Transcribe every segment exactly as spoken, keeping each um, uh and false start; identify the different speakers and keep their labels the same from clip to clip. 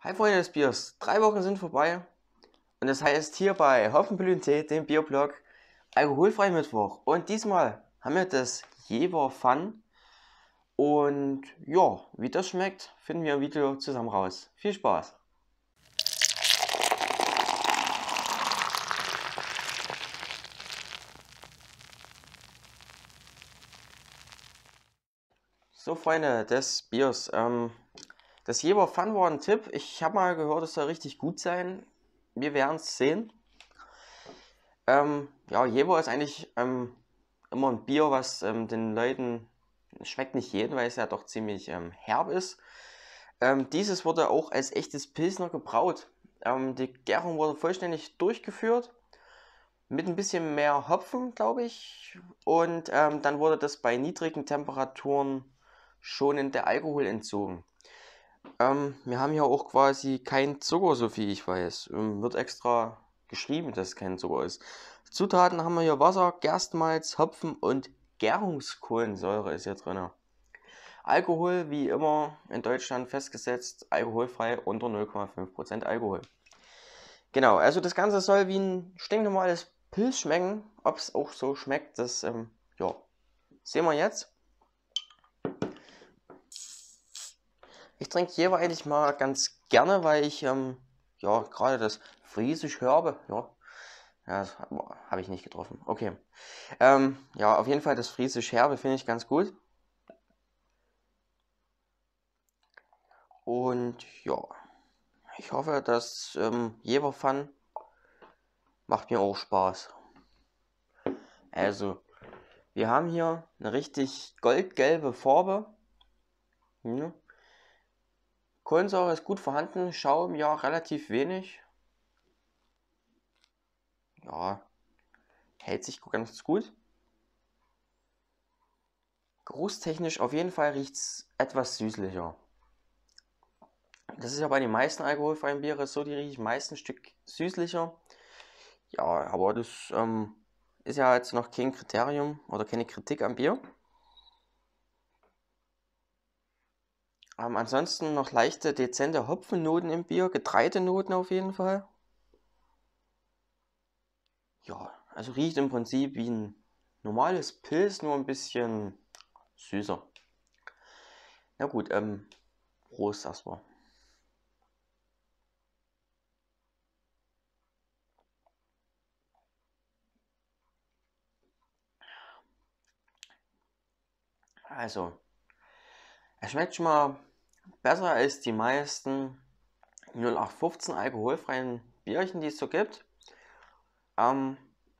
Speaker 1: Hi Freunde des Biers, drei Wochen sind vorbei und das heißt hier bei Hopfenblütentee, dem Bierblog, alkoholfrei Mittwoch. Und diesmal haben wir das Jever Fun und ja, wie das schmeckt, finden wir im Video zusammen raus. Viel Spaß! So Freunde des Biers, ähm, das Jever Fun war ein Tipp. Ich habe mal gehört, es soll richtig gut sein. Wir werden es sehen. Ähm, ja, Jever ist eigentlich ähm, immer ein Bier, was ähm, den Leuten schmeckt nicht jeden, weil es ja doch ziemlich ähm, herb ist. Ähm, dieses wurde auch als echtes Pilsner gebraut. Ähm, die Gärung wurde vollständig durchgeführt mit ein bisschen mehr Hopfen, glaube ich. Und ähm, dann wurde das bei niedrigen Temperaturen schonend der Alkohol entzogen. Ähm, wir haben hier auch quasi kein Zucker, so viel ich weiß. Ähm, wird extra geschrieben, dass es kein Zucker ist. Zutaten haben wir hier Wasser, Gerstenmalz, Hopfen und Gärungskohlensäure ist hier drin. Alkohol, wie immer in Deutschland festgesetzt, alkoholfrei unter null Komma fünf Prozent Alkohol. Genau, also das Ganze soll wie ein stinknormales Pilz schmecken. Ob es auch so schmeckt, das ähm, ja, sehen wir jetzt. Ich trinke Jever eigentlich mal ganz gerne, weil ich ähm, ja gerade das Friesisch Herbe, ja, ja das habe ich nicht getroffen. Okay. Ähm, ja, auf jeden Fall das Friesisch Herbe finde ich ganz gut. Und ja, ich hoffe, dass ähm, Jever Fun macht mir auch Spaß. Also, wir haben hier eine richtig goldgelbe Farbe. Hm. Kohlensäure ist gut vorhanden, Schaum ja relativ wenig. Ja, hält sich ganz gut. Geruchstechnisch auf jeden Fall riecht es etwas süßlicher. Das ist ja bei den meisten alkoholfreien Biere so, die riechen meist ein Stück süßlicher. Ja, aber das ähm, ist ja jetzt noch kein Kriterium oder keine Kritik am Bier. Ähm, ansonsten noch leichte, dezente Hopfennoten im Bier, Getreidenoten auf jeden Fall. Ja, also riecht im Prinzip wie ein normales Pils, nur ein bisschen süßer. Na gut, ähm, Prost erstmal. Also, es schmeckt schon mal besser als die meisten null acht fünfzehn alkoholfreien Bierchen, die es so gibt. Ähm,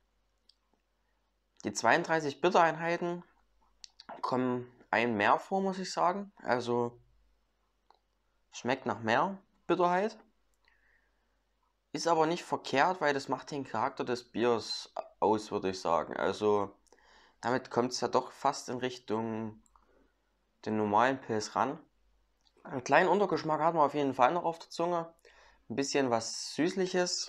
Speaker 1: die zweiunddreißig Bittereinheiten kommen ein mehr vor, muss ich sagen. Also schmeckt nach mehr Bitterheit. Ist aber nicht verkehrt, weil das macht den Charakter des Biers aus, würde ich sagen. Also damit kommt es ja doch fast in Richtung den normalen Pils ran. Einen kleinen Untergeschmack hat man auf jeden Fall noch auf der Zunge. Ein bisschen was Süßliches.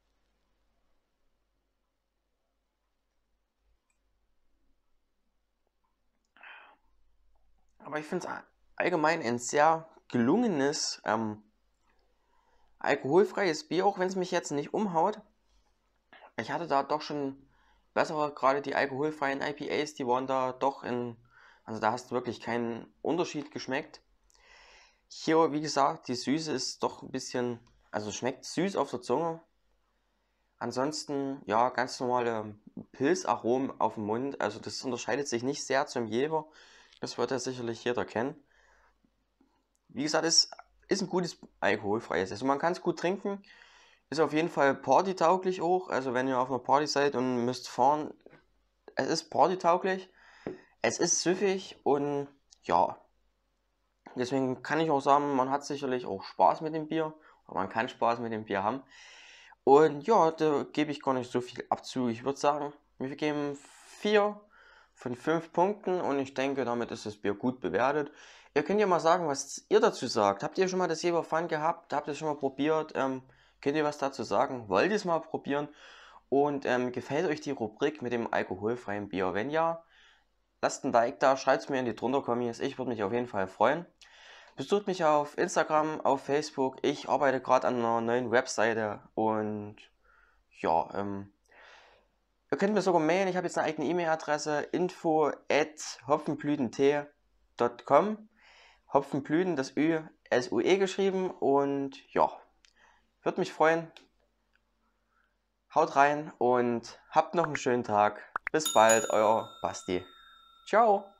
Speaker 1: Aber ich finde es allgemein ein sehr gelungenes, ähm, alkoholfreies Bier, auch wenn es mich jetzt nicht umhaut. Ich hatte da doch schon bessere, gerade die alkoholfreien I P As, die waren da doch in, also da hast du wirklich keinen Unterschied geschmeckt. Hier, wie gesagt, die Süße ist doch ein bisschen, also schmeckt süß auf der Zunge. Ansonsten, ja, ganz normale Pilzaromen auf dem Mund. Also das unterscheidet sich nicht sehr zum Jever. Das wird ja sicherlich jeder kennen. Wie gesagt, es ist ein gutes alkoholfreies. Also man kann es gut trinken. Ist auf jeden Fall partytauglich auch. Also wenn ihr auf einer Party seid und müsst fahren, es ist partytauglich. Es ist süffig und ja, deswegen kann ich auch sagen, man hat sicherlich auch Spaß mit dem Bier. Oder man kann Spaß mit dem Bier haben. Und ja, da gebe ich gar nicht so viel Abzug. Ich würde sagen, wir geben vier von fünf Punkten und ich denke, damit ist das Bier gut bewertet. Ihr könnt ja mal sagen, was ihr dazu sagt. Habt ihr schon mal das Jever Fun gehabt? Habt ihr es schon mal probiert? Ähm, könnt ihr was dazu sagen? Wollt ihr es mal probieren? Und ähm, gefällt euch die Rubrik mit dem alkoholfreien Bier? Wenn ja, lasst ein Like da, schreibt es mir in die drunter Kommis. Ich würde mich auf jeden Fall freuen. besucht mich auf Instagram, auf Facebook. Ich arbeite gerade an einer neuen Webseite und ja, ähm, ihr könnt mir sogar mailen. Ich habe jetzt eine eigene E-Mail-Adresse info at hopfenblütentee punkt com. Hopfenblüten, das Ü, S U E geschrieben und ja, würde mich freuen. Haut rein und habt noch einen schönen Tag. Bis bald, euer Basti. Ciao.